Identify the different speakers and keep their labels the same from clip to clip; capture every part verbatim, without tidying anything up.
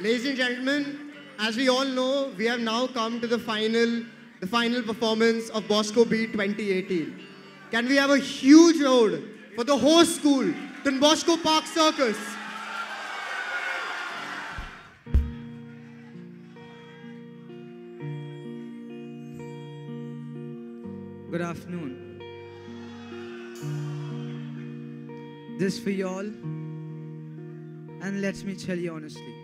Speaker 1: Ladies and gentlemen, as we all know, we have now come to the final, the final performance of Bosco Beat twenty eighteen. Can we have a huge round for the host school, Don Bosco Park Circus?
Speaker 2: Good afternoon. This for y'all, and let me tell you honestly.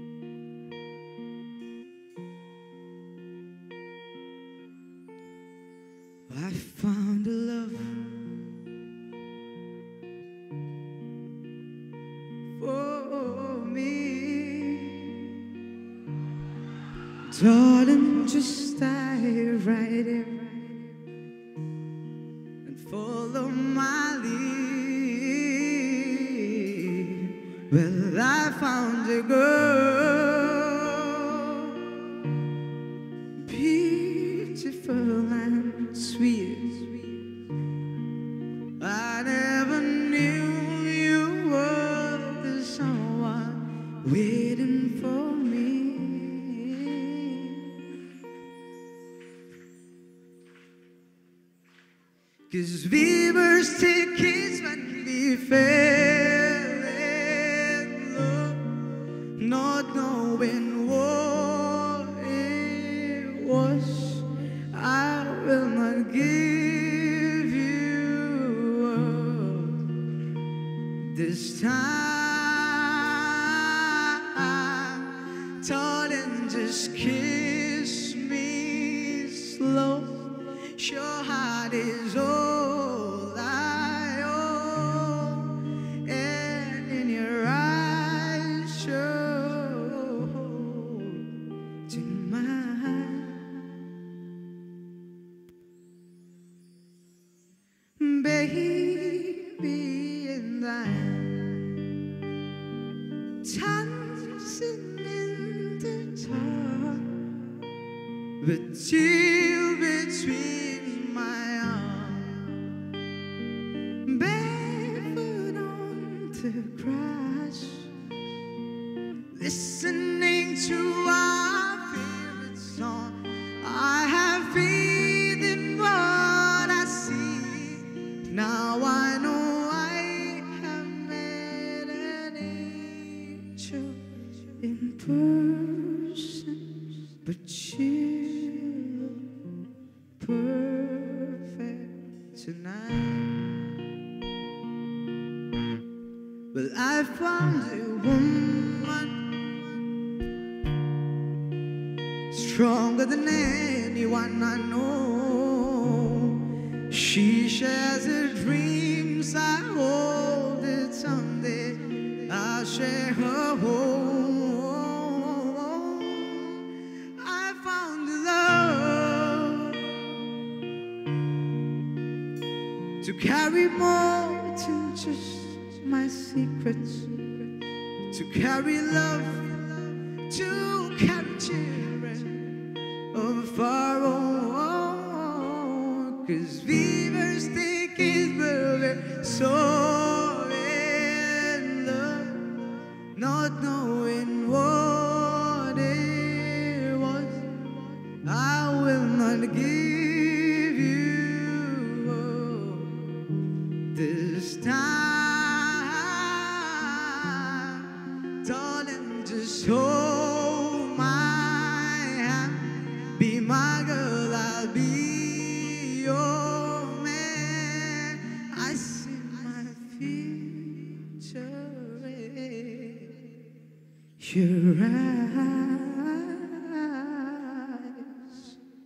Speaker 2: I found a love for me, darling. Just stay right here and follow my lead. Well, I found a girl, beautiful and sweet. I never knew you were the someone waiting for me. 'Cause we were still kids when we fell in love, not knowing what it was. I will not give you up this time, darling. Just kiss me slow. Your heart is all I own, and in your eyes show to mine. Baby, and I'm dancing in the dark with you between my arms, barefoot on the grass, listening to our favorite song. I have faith in what I see. Now I know I have met an angel in person, but you perfect tonight. Well, I found a woman stronger than anyone I know. She shares her dreams. I hold it someday. I'll share her home. I found love to carry more than just my secrets, to carry love, to carry children of our own. 'Cause we were still kids, but we're so in love, not knowing what it was. I will not give you up this time, darling. Just hold my hand, be my girl, I'll be your man. I see my future in your eyes,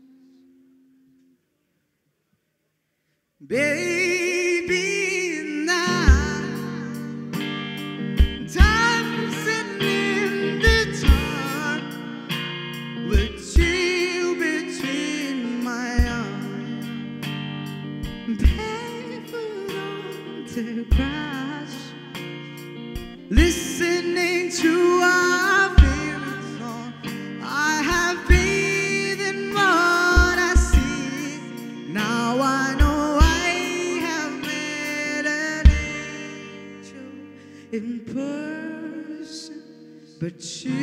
Speaker 2: baby. Now dancing in the dark with you between my arms, barefoot on the grass, listening to our favorite song.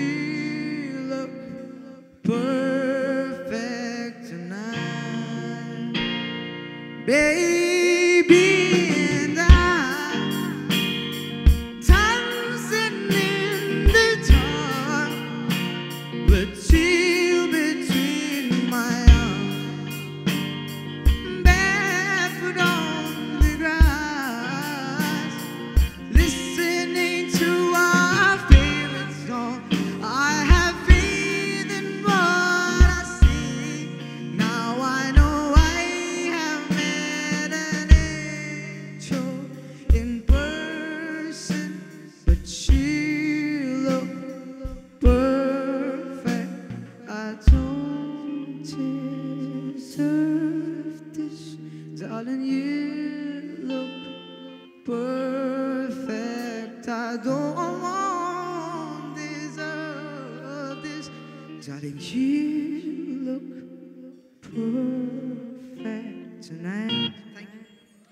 Speaker 2: you look perfect tonight, baby. And I dancing in the dark with you between my arms, barefoot on the grass, listening to our favorite song. I have faith in what I see. Now I know I have met an angel in person, but you look perfect. I don't deserve this, darling. You look perfect. I don't deserve this, darling. You look perfect tonight. Thank you.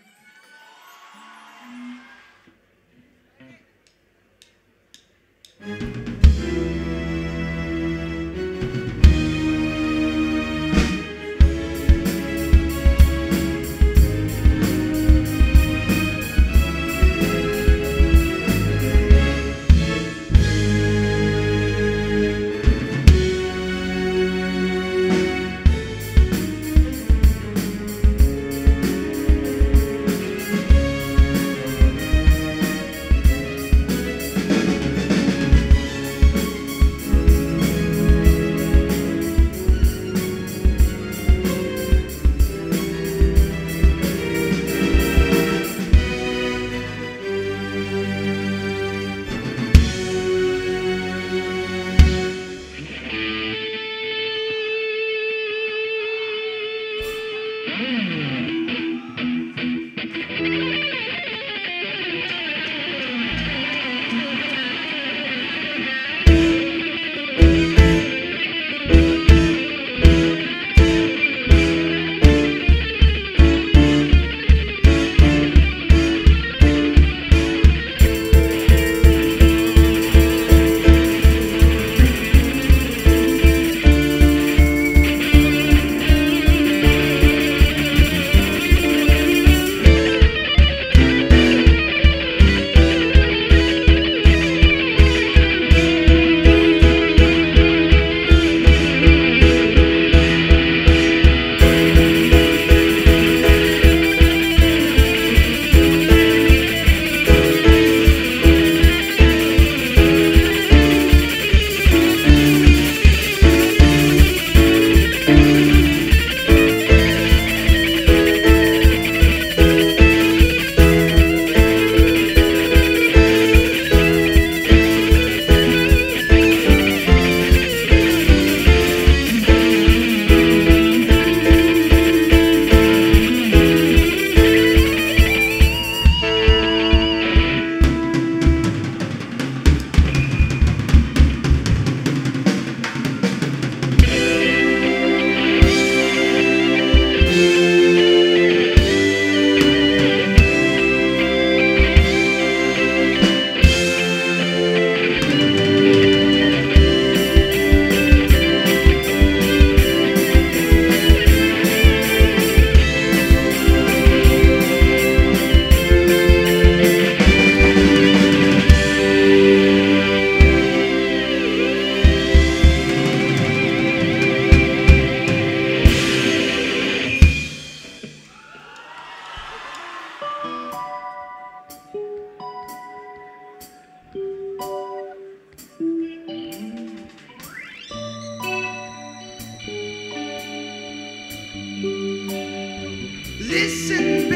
Speaker 2: Listen,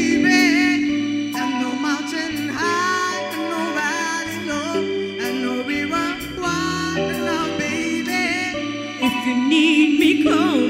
Speaker 2: baby, and no mountain high, and no valley low, and no river wide, now, baby.
Speaker 3: If you need me, call